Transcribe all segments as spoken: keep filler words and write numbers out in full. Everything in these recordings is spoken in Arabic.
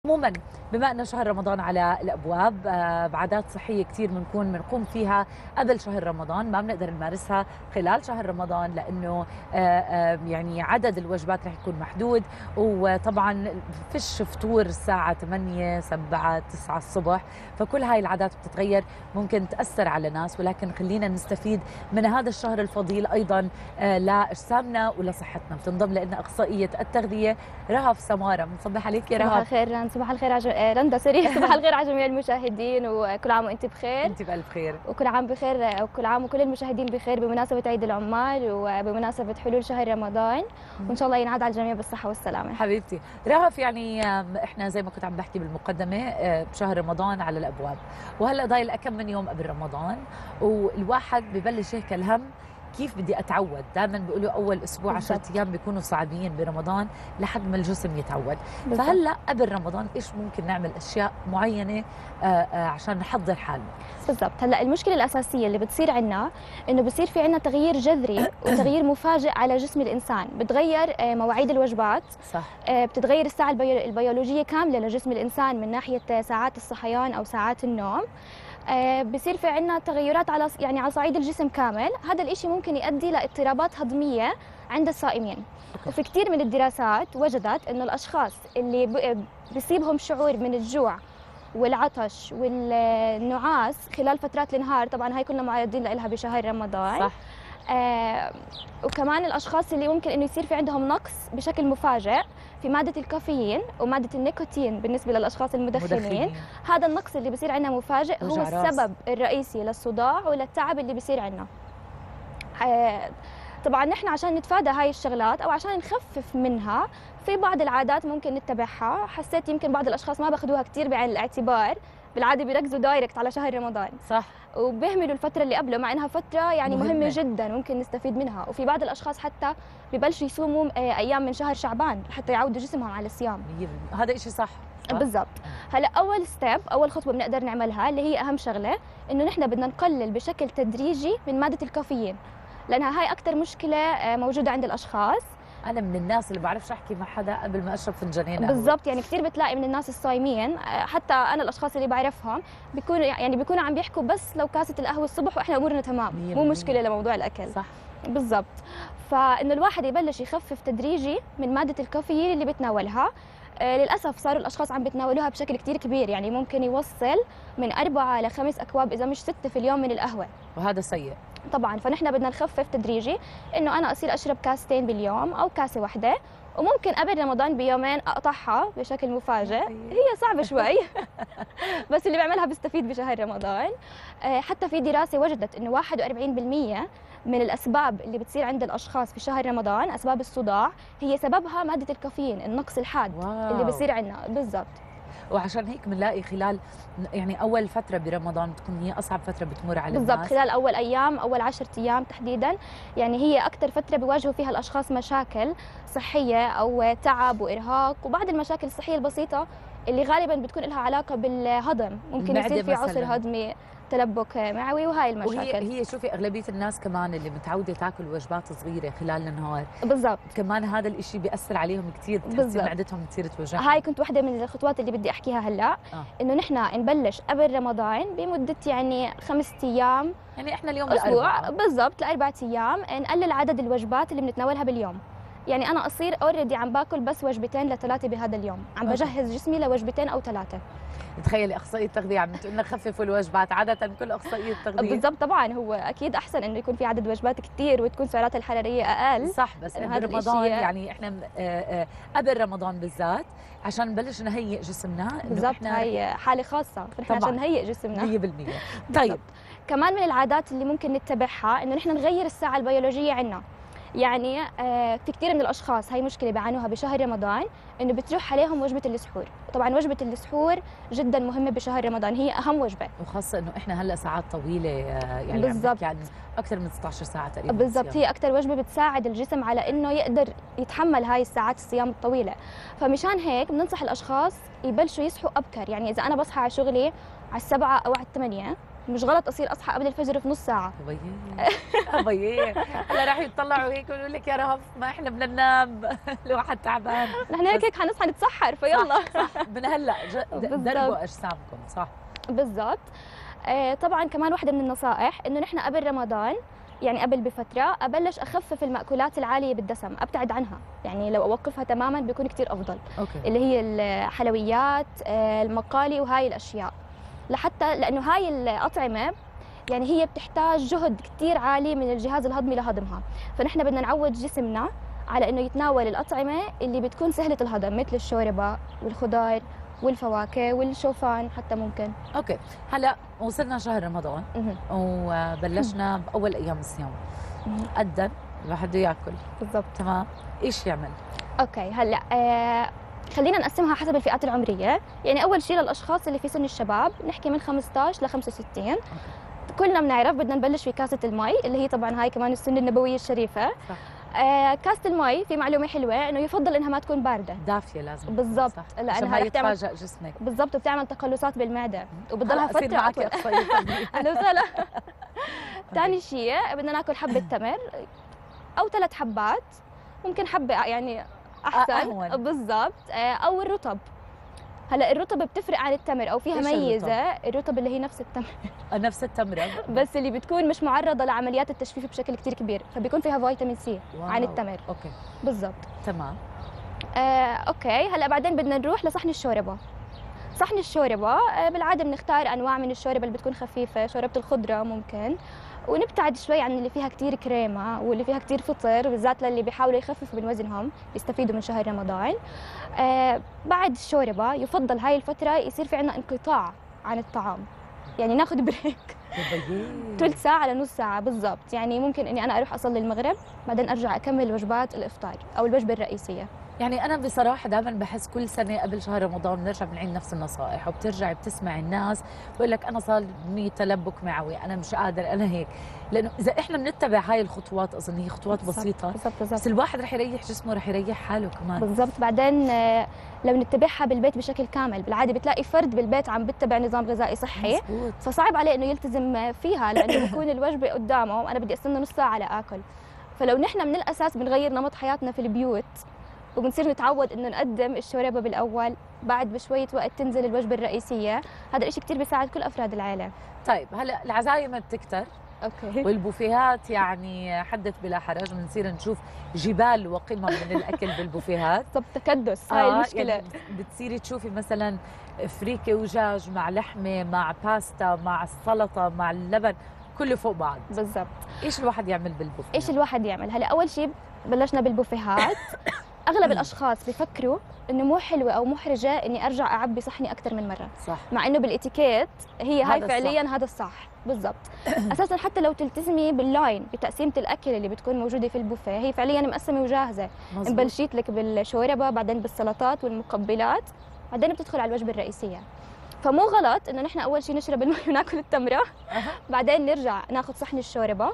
عموما بما أن شهر رمضان على الأبواب، آه، بعادات صحية كثير بنكون بنقوم فيها قبل شهر رمضان ما بنقدر نمارسها خلال شهر رمضان، لأنه آه، آه، يعني عدد الوجبات رح يكون محدود، وطبعا فيش فطور الساعة ثمانية سبعة تسعة الصبح، فكل هاي العادات بتتغير ممكن تأثر على ناس. ولكن خلينا نستفيد من هذا الشهر الفضيل أيضا آه، لأجسامنا ولصحتنا. بتنضم لنا أخصائية التغذية رهف سمارة. بنصبح عليك يا صباح رهف. الخير رند، صباح الخير عج... رندا سوري صباح الخير على جميع المشاهدين، وكل عام وانت بخير. انت بألف خير. وكل عام بخير، وكل عام وكل المشاهدين بخير بمناسبة عيد العمال وبمناسبة حلول شهر رمضان، وان شاء الله ينعاد على الجميع بالصحة والسلامة. حبيبتي رهف، يعني آم، احنا زي ما كنت عم بحكي بالمقدمة آه، بشهر رمضان على الأبواب، وهلا ضايل كم من يوم قبل رمضان، والواحد ببلش هيك الهم كيف بدي اتعود. دائما بيقولوا اول اسبوع عشرة ايام بيكونوا صعبين برمضان لحد ما الجسم يتعود. بالضبط. فهلا قبل رمضان ايش ممكن نعمل اشياء معينه آه، آه، عشان نحضر حالنا؟ بالضبط. هلا المشكله الاساسيه اللي بتصير عندنا انه بصير في عندنا تغيير جذري وتغيير مفاجئ على جسم الانسان، بتغير آه، مواعيد الوجبات، صح. آه، بتتغير الساعه البيو- البيولوجيه كامله لجسم الانسان من ناحيه ساعات الصحيان او ساعات النوم. آه، بصير في عندنا تغيرات على يعني على صعيد الجسم كامل. هذا الإشي ممكن يؤدي لاضطرابات هضميه عند الصائمين. وفي كثير من الدراسات وجدت انه الاشخاص اللي ب- بيصيبهم شعور من الجوع والعطش والنعاس خلال فترات النهار، طبعا هاي كلنا معرضين لها بشهر رمضان. صح. آه وكمان الاشخاص اللي ممكن انه يصير في عندهم نقص بشكل مفاجئ في ماده الكافيين وماده النيكوتين بالنسبه للاشخاص المدخنين. مدخنين. هذا النقص اللي بصير عندنا مفاجئ هو وجع راس. السبب الرئيسي للصداع وللتعب اللي بصير عندنا. آه طبعا نحن عشان نتفادى هاي الشغلات او عشان نخفف منها، في بعض العادات ممكن نتبعها. حسيت يمكن بعض الاشخاص ما باخذوها كثير بعين الاعتبار، بالعاده بيركزوا دايركت على شهر رمضان، صح. وبيهملوا الفترة اللي قبله، مع انها فترة يعني مهمة, مهمة. مهمة جدا ممكن نستفيد منها. وفي بعض الاشخاص حتى ببلشوا يصوموا آه، ايام من شهر شعبان حتى يعودوا جسمهم على الصيام. مية بالمية. هذا إشي صح. صح؟ بالضبط. هلا اول ستيب، اول خطوة بنقدر نعملها اللي هي اهم شغلة، انه نحن بدنا نقلل بشكل تدريجي من مادة الكافيين، لانها هاي اكثر مشكلة آه، موجودة عند الاشخاص. انا من الناس اللي بعرفش احكي مع حدا قبل ما اشرب فنجانين قهوة. بالضبط. يعني كثير بتلاقي من الناس الصايمين، آه، حتى انا الاشخاص اللي بعرفهم بيكونوا يعني بيكونوا عم بيحكوا بس لو كاسة القهوة الصبح واحنا امورنا تمام، مية مو بالمية. مشكلة لموضوع الاكل. صح. بالضبط. فانه الواحد يبلش يخفف تدريجي من ماده الكافيين اللي بتناولها. آه للاسف صاروا الاشخاص عم بتناولوها بشكل كثير كبير، يعني ممكن يوصل من أربعة لخمس اكواب اذا مش ستة في اليوم من القهوه. وهذا سيء طبعا. فنحن بدنا نخفف تدريجي، انه انا اصير اشرب كاستين باليوم او كاسه واحده، وممكن قبل رمضان بيومين اقطعها بشكل مفاجئ. هي صعبه شوي بس اللي بيعملها بيستفيد بشهر رمضان. آه، حتى في دراسه وجدت انه واحد وأربعين بالمئة من الاسباب اللي بتصير عند الاشخاص في شهر رمضان، اسباب الصداع، هي سببها ماده الكافيين، النقص الحاد واو. اللي بصير عندنا. بالضبط. وعشان هيك بنلاقي خلال يعني اول فتره برمضان بتكون هي اصعب فتره بتمر على بالضبط. الناس. خلال اول ايام، اول عشرة ايام تحديدا، يعني هي اكثر فتره بيواجهوا فيها الاشخاص مشاكل صحيه او تعب وارهاق وبعض المشاكل الصحيه البسيطه اللي غالبا بتكون لها علاقه بالهضم. ممكن المعدة يصير في عسر مثلاً. هضمي، تلبك معوي، وهي وهي المشاكل. هي شوفي اغلبيه الناس كمان اللي متعوده تاكل وجبات صغيره خلال النهار، بالضبط. كمان هذا الإشي بيأثر عليهم كثير، بتحسي بالضبط. معدتهم تصير توجعهم. هاي كنت واحدة من الخطوات اللي بدي احكيها هلا. آه. انه نحن نبلش قبل رمضان بمدة يعني خمسة ايام، يعني احنا اليوم اسبوع الأربعاء. بالضبط، لأربعة ايام نقلل عدد الوجبات اللي بنتناولها باليوم. يعني انا اصير اوريدي عم باكل بس وجبتين لثلاثه بهذا اليوم، عم أوكي. بجهز جسمي لوجبتين او ثلاثه. تخيلي اخصائيه التغذيه عم تقول لنا خففوا الوجبات، عاده كل اخصائيه تغذيه. بالضبط. طبعا هو اكيد احسن انه يكون في عدد وجبات كثير وتكون سعراتها الحراريه اقل. صح. بس إنه هذا برمضان الإشي- يعني احنا آه، آه، قبل رمضان بالذات عشان نبلش نهيئ جسمنا إنه بالضبط. إحنا هاي حاله خاصه، نحن طبعاً. عشان نهيئ جسمنا. مية بالمية. طيب. كمان من العادات اللي ممكن نتبعها انه نحن نغير الساعه البيولوجيه عندنا. يعني آه في كثير من الاشخاص هاي مشكله بيعانوها بشهر رمضان، انه بتروح عليهم وجبه السحور. طبعا وجبه السحور جدا مهمه بشهر رمضان، هي اهم وجبه. وخاصه انه احنا هلا ساعات طويله، آه، يعني بالضبط. يعني اكثر من ستة عشر ساعه تقريبا. بالضبط. صيام. هي اكثر وجبه بتساعد الجسم على انه يقدر يتحمل هاي الساعات الصيام الطويله. فمشان هيك بننصح الاشخاص يبلشوا يصحوا ابكر. يعني اذا انا بصحى على شغلي على السبعة او على الثمانية، مش غلط اصير اصحى قبل الفجر في نص ساعه. أبيي أبيي هلا راح يطلعوا هيك ويقولوا لك يا رهف ما احنا بدنا ننام الواحد تعبان. نحن هيك هيك حنصحى نتسحر فيلا. صح, صح من هلا دربوا اجسامكم. صح بالضبط. آه طبعا كمان واحدة من النصائح انه نحن قبل رمضان يعني قبل بفترة ابلش اخفف المأكولات العالية بالدسم، ابتعد عنها، يعني لو اوقفها تماما بيكون كتير افضل. أوكي. اللي هي الحلويات، آه المقالي وهاي الاشياء، لحتى لانه هاي الأطعمة يعني هي بتحتاج جهد كتير عالي من الجهاز الهضمي لهضمها، فنحن بدنا نعود جسمنا على انه يتناول الأطعمة اللي بتكون سهلة الهضم مثل الشوربة والخضار والفواكه والشوفان حتى ممكن. اوكي هلا وصلنا شهر رمضان مه. وبلشنا باول ايام الصيام. اذن الواحد بده ياكل. بالضبط. تمام، ايش يعمل؟ اوكي هلا آه خلينا نقسمها حسب الفئات العمريه، يعني اول شيء للاشخاص اللي في سن الشباب نحكي من خمسة عشر ل خمسة وستين. كلنا بنعرف بدنا نبلش في كاسه المي اللي هي طبعا هاي كمان السنه النبويه الشريفه. صح. آه كاسه المي في معلومه حلوه انه يفضل انها ما تكون بارده، دافيه لازم. بالضبط، لانها رح تعمل جسمك. بالضبط، بتعمل تقلصات بالمعده وبتضلها فتره اطول. اهلا وسهلا. ثاني شيء بدنا ناكل حبه تمر او ثلاث حبات، ممكن حبه يعني احسن. بالضبط. او الرطب. هلا الرطب بتفرق عن التمر او فيها ميزه. الرطب؟, الرطب اللي هي نفس التمر. نفس التمره بس اللي بتكون مش معرضه لعمليات التجفيف بشكل كتير كبير، فبيكون فيها فيتامين سي. واو. عن التمر. اوكي بالضبط. تمام. آه، اوكي هلا بعدين بدنا نروح لصحن الشوربه. صحن الشوربه آه، بالعاده بنختار انواع من الشوربه اللي بتكون خفيفه، شوربه الخضره ممكن، ونبتعد شوي عن اللي فيها كتير كريمه واللي فيها كتير فطر، بالذات للي بيحاولوا يخففوا من وزنهم يستفيدوا من شهر رمضان. آه بعد الشوربه يفضل هاي الفتره يصير في عندنا انقطاع عن الطعام، يعني ناخذ بريك ثلث ساعه لنص ساعه بالضبط. يعني ممكن اني انا اروح اصلي المغرب بعدين ارجع اكمل وجبات الافطار او الوجبه الرئيسيه. يعني أنا بصراحة دائما بحس كل سنة قبل شهر رمضان بنرجع بنعيد نفس النصائح، وبترجعي بتسمع الناس بقول لك أنا صارني تلبك معوي، أنا مش قادر، أنا هيك. لأنه إذا إحنا بنتبع هاي الخطوات أظن هي خطوات بسيطة بالزبط بالزبط. بس الواحد رح يريح جسمه، رح يريح حاله كمان. بالضبط. بعدين لو نتبعها بالبيت بشكل كامل، بالعادة بتلاقي فرد بالبيت عم بتبع نظام غذائي صحي، مزبوط. فصعب عليه إنه يلتزم فيها لأنه بكون الوجبة قدامه وأنا بدي أستنى نص ساعة لآكل. فلو نحن من الأساس بنغير نمط حياتنا في البيوت وبنصير نتعود انه نقدم الشوربه بالاول، بعد بشويه وقت تنزل الوجبه الرئيسيه، هذا الشيء كثير بيساعد كل افراد العائله. طيب هلا العزايم بتكتر. اوكي. والبوفيهات يعني حدث بلا حرج، بنصير نشوف جبال وقمم من الاكل بالبوفيهات. طب تكدس هاي آه المشكله. يعني بتصيري تشوفي مثلا فريكه وجاج مع لحمه مع باستا مع السلطه مع اللبن كله فوق بعض. بالضبط. ايش الواحد يعمل بالبوفيه؟ ايش الواحد يعمل؟ هلا اول شيء بلشنا بالبوفيهات. اغلب الاشخاص بفكروا انه مو حلوه او محرجه اني ارجع اعبي صحني اكثر من مره. صح. مع انه بالاتيكيت هي هاي فعليا هذا الصح. بالضبط. اساسا حتى لو تلتزمي باللاين بتقسيمه الاكل اللي بتكون موجوده في البوفيه، هي فعليا مقسمه وجاهزه. مبلشيت لك بالشوربه، بعدين بالسلطات والمقبلات، بعدين بتدخل على الوجبه الرئيسيه. فمو غلط انه نحن اول شيء نشرب المي وناكل التمره، بعدين نرجع ناخذ صحن الشوربه،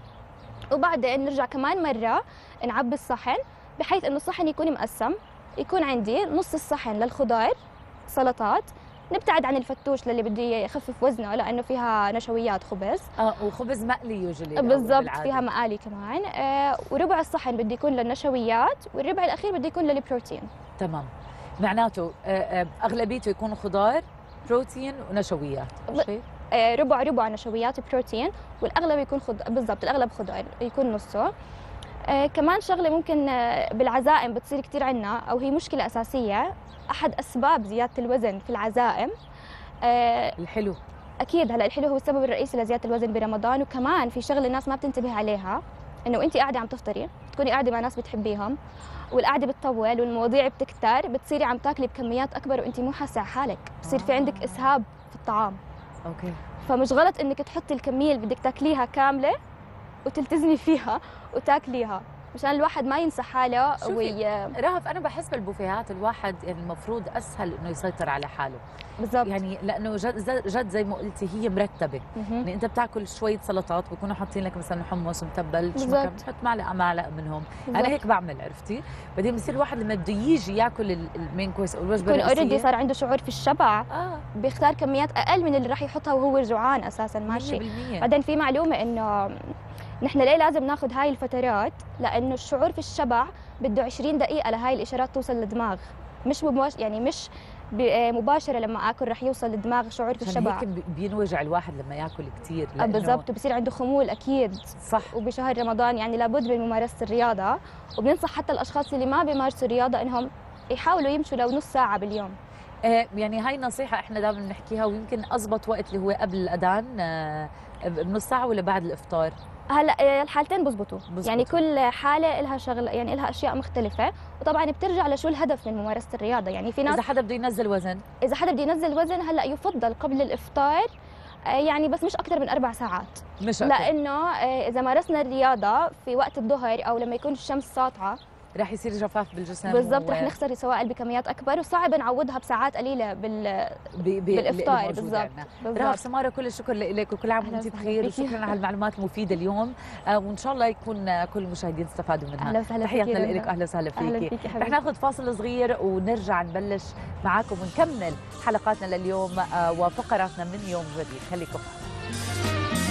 وبعدين نرجع كمان مره نعبي الصحن، بحيث انه الصحن يكون مقسم، يكون عندي نص الصحن للخضار سلطات، نبتعد عن الفتوش للي بده يخفف وزنه لانه فيها نشويات خبز. اه وخبز مقلي يوجلي. بالضبط، فيها مقالي كمان. آه وربع الصحن بده يكون للنشويات، والربع الاخير بده يكون للبروتين. تمام. معناته آه آه اغلبيته يكون خضار، بروتين ونشويات. ب... آه ربع ربع نشويات وبروتين، والاغلب يكون خض... بالضبط الاغلب خضار يكون نصه. آه كمان شغله ممكن آه بالعزائم بتصير كثير عنا، او هي مشكله اساسيه، احد اسباب زياده الوزن في العزائم آه الحلو. اكيد. هلا الحلو هو السبب الرئيسي لزياده الوزن برمضان. وكمان في شغله الناس ما بتنتبه عليها، انه انت قاعده عم تفطري، تكوني قاعده مع ناس بتحبيهم، والقعده بتطول والمواضيع بتكتر، بتصيري عم تاكلي بكميات اكبر وانت مو حاسه على حالك، بصير في عندك اسهاب في الطعام. اوكي. فمش غلط انك تحطي الكميه اللي بدك تاكليها كامله وتلتزمي فيها وتاكليها. مشان الواحد ما ينسى حاله. وي... رهف انا بحس بالبوفيهات الواحد يعني المفروض اسهل انه يسيطر على حاله بالضبط، يعني لانه جد, جد زي ما قلتي هي مرتبه. يعني انت بتاكل شويه سلطات بيكونوا حاطين لك مثلا حمص متبل، بتحط معلقه معلقه منهم. بالزبط. انا هيك بعمل عرفتي. بعدين بصير الواحد لما بده يجي ياكل المين كويس او الوجبه الرئيسيه يكون اوريدي صار عنده شعور في الشبع، آه. بيختار كميات اقل من اللي راح يحطها وهو جوعان اساسا. ماشي. بعدين في معلومه انه نحن ليه لازم ناخذ هاي الفترات؟ لانه الشعور في الشبع بده عشرين دقيقه لهاي الاشارات توصل للدماغ، مش مباش يعني مش مباشره لما اكل رح يوصل للدماغ شعور في الشبع. هيك بينوجع الواحد لما ياكل كثير بالضبط، وبصير عنده خمول اكيد. صح. وبشهر رمضان يعني لابد من ممارسه الرياضه، وبننصح حتى الاشخاص اللي ما بيمارسوا الرياضه انهم يحاولوا يمشوا لو نص ساعه باليوم. آه يعني هاي نصيحه احنا دائما بنحكيها، ويمكن اضبط وقت اللي هو قبل الاذان آه بنص ساعه ولا بعد الافطار؟ هلا الحالتين بزبطوا، يعني كل حاله لها شغله، يعني لها اشياء مختلفه، وطبعا بترجع لشو الهدف من ممارسه الرياضه. يعني في ناس اذا حدا بده ينزل وزن اذا حدا بده ينزل وزن هلا يفضل قبل الافطار، يعني بس مش اكثر من اربع ساعات، مش أكتر. لانه اذا مارسنا الرياضه في وقت الظهر او لما يكون الشمس ساطعه رح يصير جفاف بالجسم بالضبط، و... رح نخسر سوائل بكميات اكبر، وصعب نعوضها بساعات قليله بال بي بي بالافطار. بالضبط. رهف سماره كل الشكر لك، وكل عام وانت بخير، وشكرا على المعلومات المفيده اليوم، آه وان شاء الله يكون كل المشاهدين استفادوا منها. اهلا وسهلا تحياتنا لك، اهلا وسهلا فيكي. رح ناخذ فاصل صغير ونرجع نبلش معاكم ونكمل حلقاتنا لليوم آه وفقراتنا من يوم جديد. خليكم معنا.